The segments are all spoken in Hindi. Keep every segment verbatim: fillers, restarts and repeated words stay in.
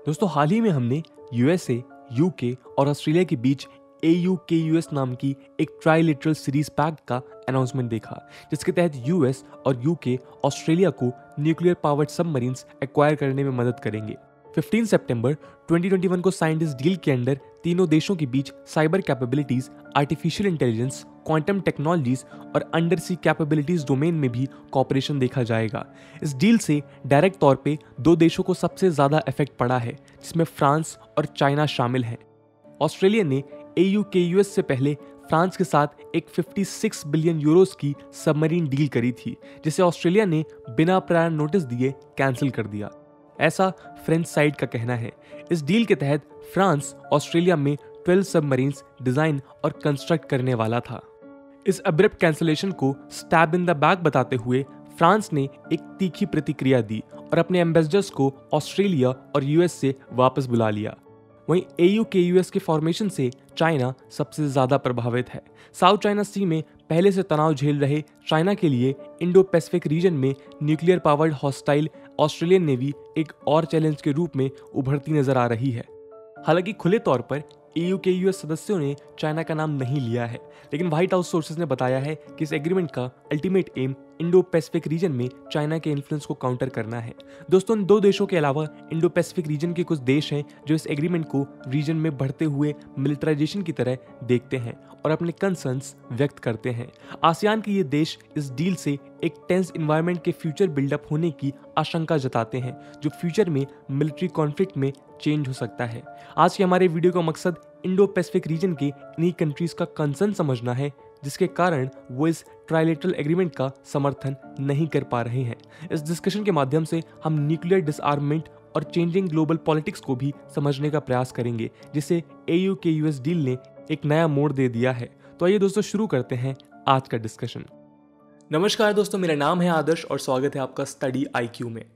दोस्तों हाल ही में हमने यूएसए, यूके और ऑस्ट्रेलिया के बीच A U K U S नाम की एक ट्राइलेटरल सीरीज पैक्ट का अनाउंसमेंट देखा, जिसके तहत यूएस और यूके ऑस्ट्रेलिया को न्यूक्लियर पावर्ड सबमरीन्स एक्वायर करने में मदद करेंगे। पंद्रह सितंबर दो हज़ार इक्कीस को साइंड इस डील के अंडर तीनों देशों के बीच cyber capabilities, artificial intelligence, quantum technologies और अंडर सी कैपेबिलिटीज डोमेन में भी कॉपरेशन देखा जाएगा। इस डील से डायरेक्ट तौर पे दो देशों को सबसे ज्यादा इफेक्ट पड़ा है, जिसमें फ्रांस और चाइना शामिल हैं। ऑस्ट्रेलिया ने A U K U S से पहले फ्रांस के साथ एक छप्पन बिलियन यूरोस की सबमरीन डील करी थी, जिसे ऑस्ट्रेलिया ने बिना प्रायर नोटिस दिए कैंसिल कर दिया, ऐसा फ्रेंच साइड का कहना है। इस डील के तहत फ्रांस ऑस्ट्रेलिया में बारह सबमरीन्स डिजाइन और कंस्ट्रक्ट करने वाला था। इस अब्रप्ट कैंसिलेशन को स्टैब इन द बैक बताते हुए फ्रांस ने एक तीखी प्रतिक्रिया दी और अपने एम्बेसडर्स को ऑस्ट्रेलिया और यूएस से वापस बुला लिया। वहीं A U K U S के फॉर्मेशन से चाइना सबसे ज्यादा प्रभावित है। साउथ चाइना सी में पहले से तनाव झेल रहे चाइना के लिए इंडो पैसिफिक रीजन में nuclear powered hostile Australian navy एक और चैलेंज के रूप में उभरती नजर आ रही है। हालांकि खुले तौर पर A U K U S सदस्यों ने चाइना का नाम नहीं लिया है, लेकिन व्हाइट हाउस सोर्सेज ने बताया है कि इस एग्रीमेंट का ultimate aim Indo Pacific region में चाइना के इन्फ्लुएंस को काउंटर करना है। दोस्तों, इन दो देशों के अलावा इंडो पैसिफिक रीजन के कुछ देश हैं जो इस एग्रीमेंट को रीजन में बढ़ते हुए मिलिटराइजेशन की तरह देखते हैं और अपने कंसर्न्स व्यक्त करते हैं। आसियान के ये देश इस डील से एक टेंस इन्वायरमेंट के फ्यूचर बिल्डअप होने की आशंका जताते हैं, जो फ्यूचर में मिलिट्री कॉन्फ्लिक्ट में चेंज हो सकता है। आज के हमारे वीडियो का मकसद इंडो पैसिफिक रीजन के इन्हीं कंट्रीज का कंसर्न समझना है, जिसके कारण वो इस ट्राइलेटरल एग्रीमेंट का समर्थन नहीं कर पा रहे हैं। इस डिस्कशन के माध्यम से हम न्यूक्लियर डिसआर्ममेंट और चेंजिंग ग्लोबल पॉलिटिक्स को भी समझने का प्रयास करेंगे, जिसे A U K U S deal ने एक नया मोड़ दे दिया है। तो आइए दोस्तों शुरू करते हैं आज का डिस्कशन। नमस्कार दोस्तों, मेरा नाम है आदर्श और स्वागत है आपका स्टडी आई क्यू में।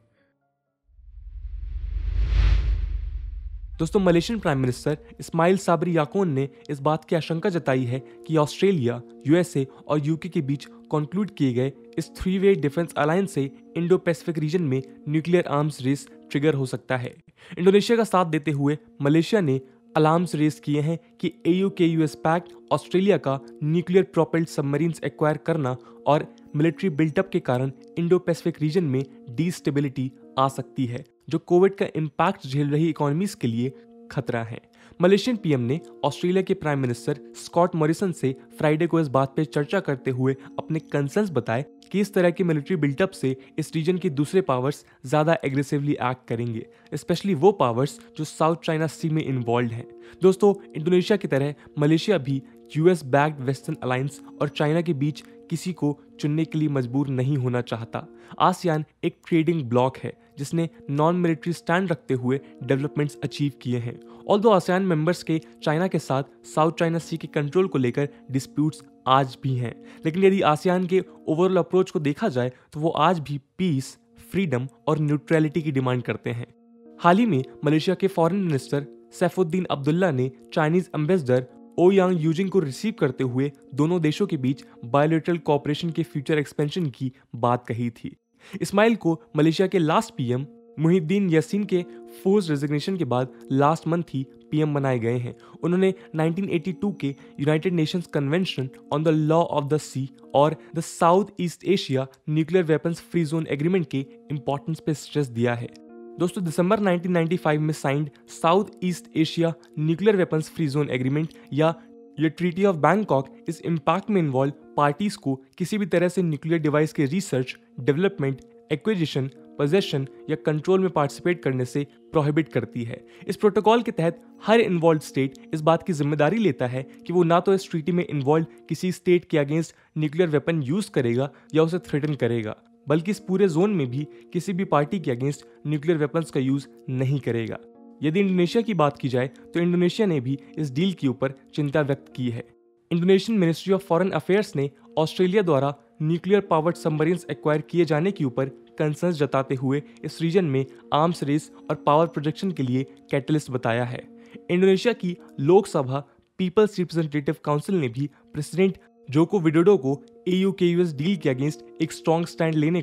दोस्तों, Malaysian prime minister Ismail Sabri Yaakob ने इस बात की आशंका जताई है कि ऑस्ट्रेलिया, यूएसए और यूके के बीच कंक्लूड किए गए इस थ्री वे डिफेंस अलायंस से इंडो पैसिफिक रीजन में न्यूक्लियर आर्म्स रेस ट्रिगर हो सकता है। इंडोनेशिया का साथ देते हुए मलेशिया ने अलार्म्स रेस किए हैं कि A U K U S pact Australia का न्यूक्लियर प्रोपेल्ड सबमरीन्स एक्वायर करना और मिलिट्री बिल्टअप के कारण इंडो पैसिफिक रीजन में डीस्टेबिलिटी आ सकती है, जो कोविड का इम्पैक्ट झेल रही इकोनॉमीज के लिए खतरा है। मलेशियन पीएम ने ऑस्ट्रेलिया के प्राइम मिनिस्टर स्कॉट मॉरिसन से फ्राइडे को इस बात पर चर्चा करते हुए अपने कंसर्न्स बताए कि इस तरह के मिलिट्री बिल्टअप से इस रीजन के दूसरे पावर्स ज्यादा एग्रेसिवली एक्ट करेंगे, स्पेशली वो पावर्स जो साउथ चाइना सी में इन्वॉल्व हैं। दोस्तों, इंडोनेशिया की तरह मलेशिया भी यूएस बैक्ड वेस्टर्न अलायंस और चाइना के बीच किसी को चुनने के लिए मजबूर नहीं होना चाहता। आसियान एक ट्रेडिंग ब्लॉक है जिसने नॉन मिलिट्री स्टैंड रखते हुए डेवलपमेंट्स अचीव किए हैं। ऑल्दो आसियान मेंबर्स के चाइना के साथ साउथ चाइना सी के कंट्रोल को लेकर डिस्प्यूट्स आज भी हैं, लेकिन यदि आसियान के ओवरऑल अप्रोच को देखा जाए तो वो आज भी पीस, फ्रीडम और न्यूट्रलिटी की डिमांड करते हैं। हाल ही में मलेशिया के फॉरेन मिनिस्टर सैफुद्दीन अब्दुल्ला ने Chinese ambassador Ouyang Yujing को रिसीव करते हुए दोनों देशों के बीच बायोलेटरल कोऑपरेशन के फ्यूचर एक्सपेंशन की बात कही थी। इस्माइल को मलेशिया के लास्ट पीएम मुहिद्दीन यासीन के फोर्स रेजिग्नेशन के बाद लास्ट मंथ ही पीएम बनाए गए हैं। उन्होंने नाइनटीन एटी टू के United Nations convention on the law of the sea और the South East Asia nuclear weapons free zone agreement के इंपॉर्टेंस पे स्ट्रेस दिया है। दोस्तों, दिसंबर नाइनटीन नाइंटी फाइव में signed South East Asia nuclear weapons free zone agreement या ये ट्रीटी ऑफ बैंकॉक इस इम्पैक्ट में इन्वॉल्व पार्टीज को किसी भी तरह से न्यूक्लियर डिवाइस के रिसर्च, डेवलपमेंट, एक्विजिशन, पोजेशन या कंट्रोल में पार्टिसिपेट करने से प्रोहिबिट करती है। इस प्रोटोकॉल के तहत हर इन्वॉल्व स्टेट इस बात की जिम्मेदारी लेता है कि वो ना तो इस ट्रीटी में इन्वॉल्व किसी स्टेट के अगेंस्ट न्यूक्लियर वेपन यूज करेगा या उसे थ्रेटन करेगा, बल्कि इस पूरे जोन में भी किसी भी पार्टी के अगेंस्ट न्यूक्लियर वेपन्स का यूज नहीं करेगा। यदि इंडोनेशिया की बात की जाए तो इंडोनेशिया ने भी इस डील के ऊपर चिंता व्यक्त की है। Indonesian ministry of foreign affairs ने ऑस्ट्रेलिया द्वारा न्यूक्लियर पावर्ड सबमरीन्स एक्वायर किए जाने के ऊपर कंसर्न्स जताते हुए इस रीजन में आर्म्स रेस और पावर प्रोजेक्शन के लिए कैटलिस्ट बताया है। इंडोनेशिया की लोकसभा पीपल्स रिप्रेजेंटेटिव काउंसिल ने भी प्रेसिडेंट जोको विडोडो को A U K U S deal के अगेंस्ट एक स्ट्रॉन्ग स्टैंड लेने को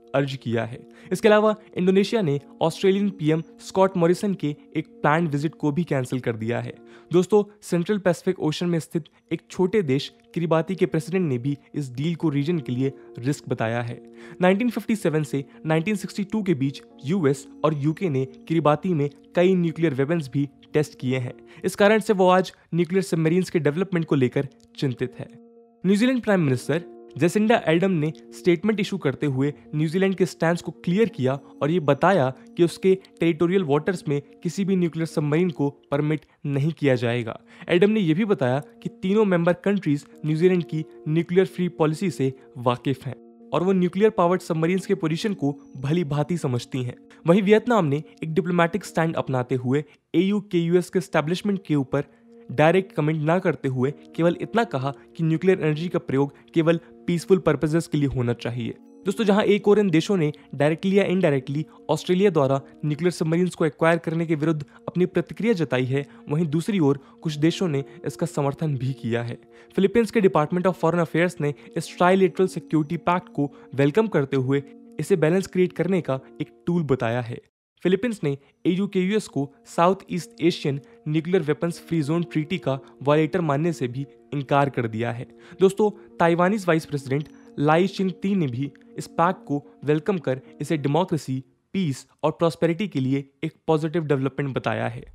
अर्ज किया है। इसके अलावा इंडोनेशिया ने ऑस्ट्रेलियन पीएम स्कॉट मॉरिसन के एक प्लान्ड विजिट को भी कैंसिल कर दिया है। दोस्तों, सेंट्रल पैसिफिक ओशन में स्थित एक छोटे देश किरिबाती के प्रेसिडेंट ने भी इस डील को रीजन के लिए रिस्क बताया है। नाइनटीन फिफ्टी सेवन से नाइनटीन सिक्सटी टू के बीच यूएस और यूके ने किरिबाती में कई न्यूक्लियर वेपन्स भी टेस्ट किए हैं। इस कारण से वो आज न्यूक्लियर सबमरीन्स के डेवलपमेंट को लेकर चिंतित है। New Zealand prime minister Jacinda Ardern ने स्टेटमेंट इशू करते हुए न्यूजीलैंड के स्टैंड को क्लियर किया और ये बताया कि उसके टेरिटोरियल वाटर्स में किसी भी न्यूक्लियर सबमरीन को परमिट नहीं किया जाएगा। एल्डम ने यह भी बताया कि तीनों मेंबर कंट्रीज न्यूजीलैंड की न्यूक्लियर फ्री पॉलिसी से वाकिफ हैं और वो न्यूक्लियर पावर्ड सबमरीन्स के पोजीशन को भली भांति समझती हैं। वहीं वियतनाम ने एक डिप्लोमेटिक स्टैंड अपनाते हुए एयू के यूएस के एस्टैब्लिशमेंट के ऊपर डायरेक्ट कमेंट ना करते हुए केवल इतना कहा कि न्यूक्लियर एनर्जी का प्रयोग केवल पीसफुल पर्पसेस के लिए होना चाहिए। दोस्तों, जहां एक और इन देशों ने डायरेक्टली या इनडायरेक्टली ऑस्ट्रेलिया द्वारा न्यूक्लियर सबमरीन्स को एक्वायर करने के विरुद्ध अपनी प्रतिक्रिया जताई है, वहीं दूसरी ओर कुछ देशों ने इसका समर्थन भी किया है। फिलीपींस के डिपार्टमेंट ऑफ फॉरेन अफेयर्स ने इस ट्राइलेटरल सिक्योरिटी पैक्ट को वेलकम करते हुए इसे बैलेंस क्रिएट करने का एक टूल बताया है। फिलीपींस ने एयू के यूएस को South East Asian nuclear weapons free zone treaty का वायलेटर मानने से भी इनकार कर दिया है। दोस्तों, Taiwanese vice president Lai Ching Te ने भी इस पैक्ट को वेलकम कर इसे डेमोक्रेसी, पीस और प्रॉस्पेरिटी के लिए एक पॉजिटिव डेवलपमेंट बताया है।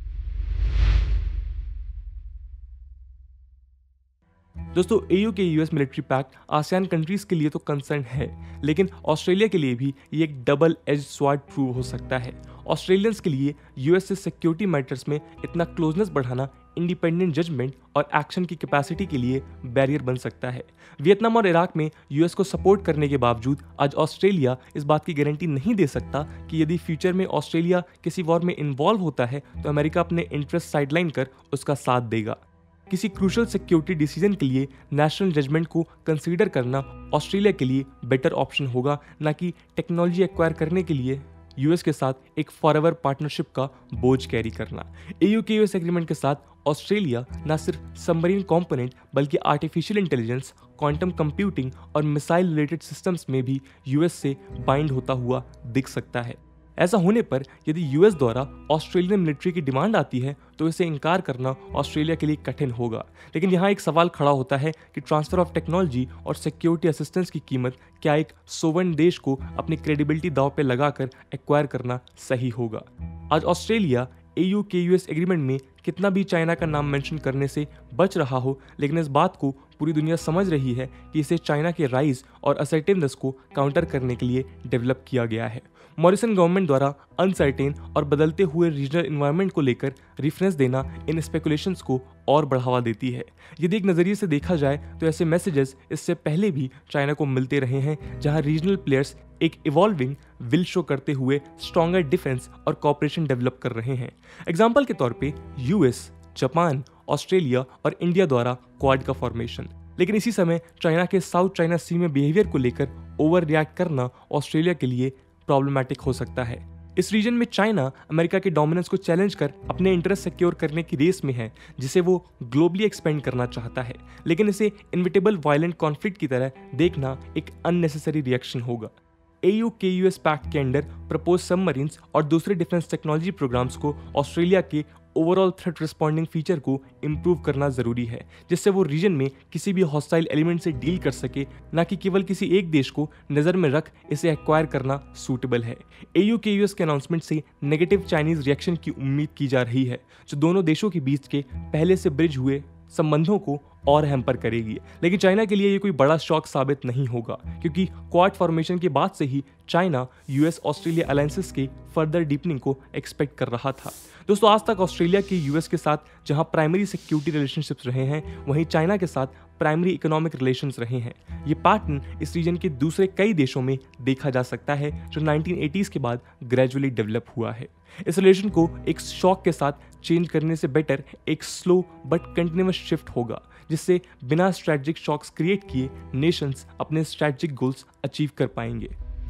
दोस्तों, AU K US military pact ASEAN countries के लिए तो कंसर्न है, लेकिन ऑस्ट्रेलिया के लिए भी ये एक डबल एज स्वॉर्ड प्रूव हो सकता है। ऑस्ट्रेलियंस के लिए यूएस से सिक्योरिटी मैटर्स में इतना क्लोजनेस बढ़ाना इंडिपेंडेंट जजमेंट और एक्शन की कैपेसिटी के लिए बैरियर बन सकता है। वियतनाम और इराक में यूएस को सपोर्ट करने के बावजूद आज ऑस्ट्रेलिया इस बात की गारंटी नहीं दे सकता कि यदि फ्यूचर में ऑस्ट्रेलिया किसी वॉर में इन्वॉल्व होता है तो अमेरिका अपने इंटरेस्ट साइडलाइन कर उसका साथ देगा। किसी क्रूशल सिक्योरिटी डिसीजन के लिए नेशनल जजमेंट को कंसीडर करना ऑस्ट्रेलिया के लिए बेटर ऑप्शन होगा, ना कि टेक्नोलॉजी एक्वायर करने के लिए यूएस के साथ एक फॉरएवर पार्टनरशिप का बोझ कैरी करना। एयू के यूएस एग्रीमेंट के साथ ऑस्ट्रेलिया न सिर्फ सबमरीन कंपोनेंट बल्कि आर्टिफिशियल इंटेलिजेंस, क्वांटम कंप्यूटिंग और मिसाइल रिलेटेड सिस्टम्स में भी यूएस से बाइंड होता हुआ दिख सकता है। ऐसा होने पर यदि यूएस द्वारा ऑस्ट्रेलियन मिलिट्री की डिमांड आती है तो इसे इनकार करना ऑस्ट्रेलिया के लिए कठिन होगा। लेकिन यहाँ एक सवाल खड़ा होता है कि ट्रांसफर ऑफ टेक्नोलॉजी और सिक्योरिटी असिस्टेंस की कीमत क्या एक सोवरेन देश को अपनी क्रेडिबिलिटी दांव पे लगाकर एक्वायर करना सही होगा। आज Australia AU K US agreement में कितना भी चाइना का नाम मेंशन करने से बच रहा हो, लेकिन इस बात को पूरी दुनिया समझ रही है कि इसे चाइना के राइज और असर्टिवनेस को काउंटर करने के लिए डेवलप किया गया है। मॉरिसन गवर्नमेंट द्वारा अनसर्टेन और बदलते हुए रीजनल एनवायरनमेंट को लेकर रेफरेंस देना इन स्पेकुलेशंस को और बढ़ावा देती है। यदि एक नज़रिए से देखा जाए तो ऐसे मैसेजेस इससे पहले भी चाइना को मिलते रहे हैं, जहां रीजनल प्लेयर्स एक इवॉल्विंग विल शो करते हुए स्ट्रॉन्गर डिफेंस और कॉपरेशन डेवलप कर रहे हैं। एग्जाम्पल के तौर पे यूएस, जापान, ऑस्ट्रेलिया और इंडिया द्वारा क्वाड का फॉर्मेशन। लेकिन इसी समय चाइना के साउथ चाइना सी में बिहेवियर को लेकर ओवर रिएक्ट करना ऑस्ट्रेलिया के लिए प्रॉब्लमैटिक हो सकता है। इस रीजन में चाइना अमेरिका के डोमिनेंस को चैलेंज कर अपने इंटरेस्ट सिक्योर करने की रेस में है, जिसे वो ग्लोबली एक्सपेंड करना चाहता है। लेकिन इसे इनविटेबल वायलेंट कॉन्फ्लिक्ट की तरह देखना एक अननेसेसरी रिएक्शन होगा। एयू के यूएस पैक्ट के अंडर प्रपोज सबमरीन्स और दूसरे डिफेंस टेक्नोलॉजी प्रोग्राम्स को ऑस्ट्रेलिया के ओवरऑल थ्रेट रिस्पॉन्डिंग फीचर को इम्प्रूव करना जरूरी है, जिससे वो रीजन में किसी भी हॉस्टाइल एलिमेंट से डील कर सके, ना कि केवल किसी एक देश को नजर में रख इसे एक्वायर करना सूटेबल है। एयू के यूएस के अनाउंसमेंट से नेगेटिव चाइनीज रिएक्शन की उम्मीद की जा रही है, जो दोनों देशों के बीच के पहले से ब्रिज हुए संबंधों को और हैम्पर करेगी। लेकिन चाइना के लिए ये कोई बड़ा शॉक साबित नहीं होगा, क्योंकि क्वाड फॉर्मेशन के बाद से ही चाइना यूएस ऑस्ट्रेलिया अलायंसेस के फर्दर डीपनिंग को एक्सपेक्ट कर रहा था। दोस्तों, आज तक ऑस्ट्रेलिया के यूएस के साथ जहां प्राइमरी सिक्योरिटी रिलेशनशिप्स रहे हैं, वहीं चाइना के साथ प्राइमरी इकोनॉमिक रिलेशंस रहे हैं। ये पैटर्न इस रीजन के दूसरे कई देशों में देखा जा सकता है, जो नाइनटीन एटीज़ के बाद ग्रेजुअली डेवलप हुआ है। इस रिलेशन को एक शॉक के साथ चेंज करने से बेटर एक स्लो बट कंटिन्यूअस शिफ्ट होगा, जिससे बिना स्ट्रेटजिक शॉक्स क्रिएट किए नेशंस अपने स्ट्रेटजिक गोल्स अचीव कर पाएंगे।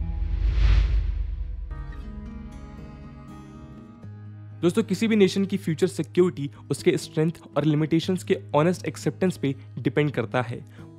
दोस्तों, किसी भी नेशन की फ्यूचर सिक्योरिटी उसके स्ट्रेंथ और लिमिटेशंस के ऑनेस्ट एक्सेप्टेंस पे डिपेंड करता है।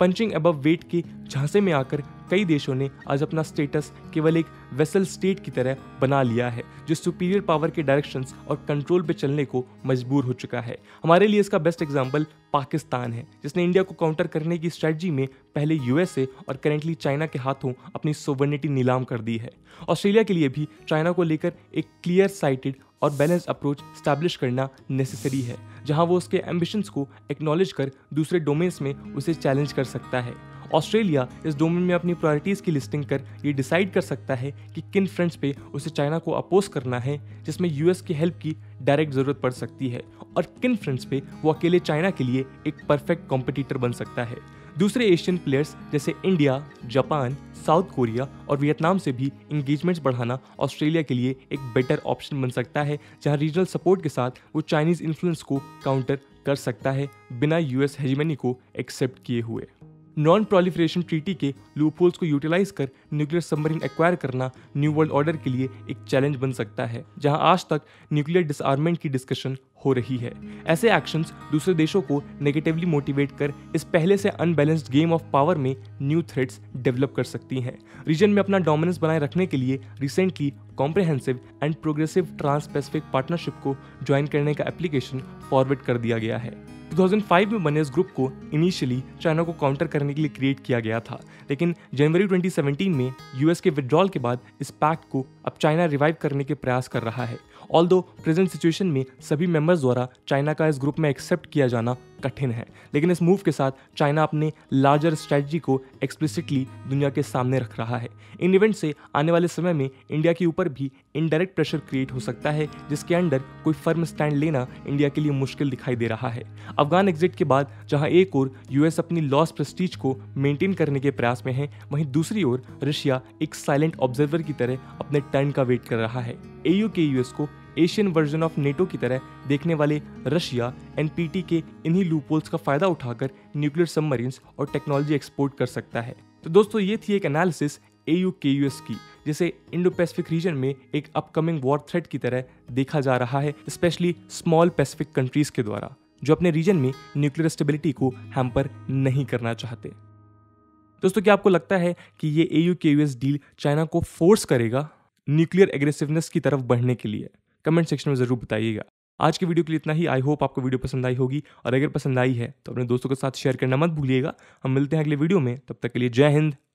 पंचिंग अबव वेट के झांसे में आकर कई देशों ने आज अपना स्टेटस केवल एक वेसल स्टेट की तरह बना लिया है, जो सुपीरियर पावर के डायरेक्शंस और कंट्रोल पे चलने को मजबूर हो चुका है। हमारे लिए इसका बेस्ट एग्जांपल पाकिस्तान है, जिसने इंडिया को काउंटर करने की स्ट्रेटजी में पहले यूएसए और करेंटली चाइना के हाथों अपनी सोवर्निटी नीलाम कर दी है। ऑस्ट्रेलिया के लिए भी चाइना को लेकर एक क्लियर साइटेड और बैलेंस अप्रोच स्टैब्लिश करना नेसेसरी है, जहां वो उसके एम्बिशंस को एक्नॉलेज कर दूसरे डोमेन्स में उसे चैलेंज कर सकता है। ऑस्ट्रेलिया इस डोमेन में अपनी प्रायोरिटीज़ की लिस्टिंग कर ये डिसाइड कर सकता है कि किन फ्रंट्स पे उसे चाइना को अपोज करना है, जिसमें यूएस की हेल्प की डायरेक्ट ज़रूरत पड़ सकती है, और किन फ्रंट्स पे वो अकेले चाइना के लिए एक परफेक्ट कॉम्पिटिटर बन सकता है। दूसरे एशियन प्लेयर्स जैसे इंडिया, जापान, साउथ कोरिया और वियतनाम से भी इंगेजमेंट्स बढ़ाना ऑस्ट्रेलिया के लिए एक बेटर ऑप्शन बन सकता है, जहां रीजनल सपोर्ट के साथ वो चाइनीज़ इन्फ्लुएंस को काउंटर कर सकता है बिना यूएस हेजेमनी को एक्सेप्ट किए हुए। नॉन प्रोलिफरेशन ट्रीटी के लूपहोल्स को यूटिलाइज कर न्यूक्लियर सबमरीन एक्वायर करना न्यू वर्ल्ड ऑर्डर के लिए एक चैलेंज बन सकता है, जहां आज तक न्यूक्लियर डिसआर्मेंट की डिस्कशन हो रही है। ऐसे एक्शंस दूसरे देशों को नेगेटिवली मोटिवेट कर इस पहले से अनबैलेंस्ड गेम ऑफ पावर में न्यू थ्रेट्स डेवलप कर सकती हैं। रीजन में अपना डोमिनेंस बनाए रखने के लिए recently comprehensive and progressive trans Pacific partnership को ज्वाइन करने का एप्लीकेशन फॉरवर्ड कर दिया गया है। दो हज़ार पाँच में बने इस ग्रुप को इनिशियली चाइना को काउंटर करने के लिए क्रिएट किया गया था, लेकिन जनवरी दो हज़ार सत्रह में यूएस के विड्रॉल के बाद इस पैक्ट को अब चाइना रिवाइव करने के प्रयास कर रहा है। ऑल्दो प्रेजेंट सिचुएशन में सभी मेंबर्स द्वारा चाइना का इस ग्रुप में एक्सेप्ट किया जाना कठिन है, लेकिन इस मूव के साथ चाइना अपने लार्जर स्ट्रेटजी को एक्सप्लिसिटली दुनिया के सामने रख रहा है। इन इवेंट से आने वाले समय में इंडिया के ऊपर भी इनडायरेक्ट प्रेशर क्रिएट हो सकता है, जिसके अंडर कोई फर्म स्टैंड लेना इंडिया के लिए मुश्किल दिखाई दे रहा है। अफगान एग्जिट के बाद जहां एक ओर यूएस अपनी लॉस प्रेस्टीज को मेंटेन करने के प्रयास में है, वहीं दूसरी ओर रशिया एक साइलेंट ऑब्जर्वर की तरह अपने टर्न का वेट कर रहा है। एयू के यूएस को एशियन वर्जन ऑफ नेटो की तरह देखने वाले रशिया एनपीटी के इन्हीं लूपहोल्स का फायदा उठाकर न्यूक्लियर सबमरीन्स और टेक्नोलॉजी एक्सपोर्ट कर सकता है। तो दोस्तों, ये थी एक एनालिसिस एयू के यूएस की, जिसे इंडो पैसिफिक रीजन में एक अपकमिंग वॉर थ्रेट की तरह देखा जा रहा है, स्पेशली स्मॉल पैसिफिक कंट्रीज के द्वारा, जो अपने रीजन में न्यूक्लियर स्टेबिलिटी को हैम्पर नहीं करना चाहते। दोस्तों, क्या आपको लगता है कि ये AU K US deal China को फोर्स करेगा न्यूक्लियर एग्रेसिवनेस की तरफ बढ़ने के लिए? कमेंट सेक्शन में जरूर बताइएगा। आज की वीडियो के लिए इतना ही। आई होप आपको वीडियो पसंद आई होगी, और अगर पसंद आई है तो अपने दोस्तों के साथ शेयर करना मत भूलिएगा। हम मिलते हैं अगले वीडियो में, तब तक के लिए जय हिंद,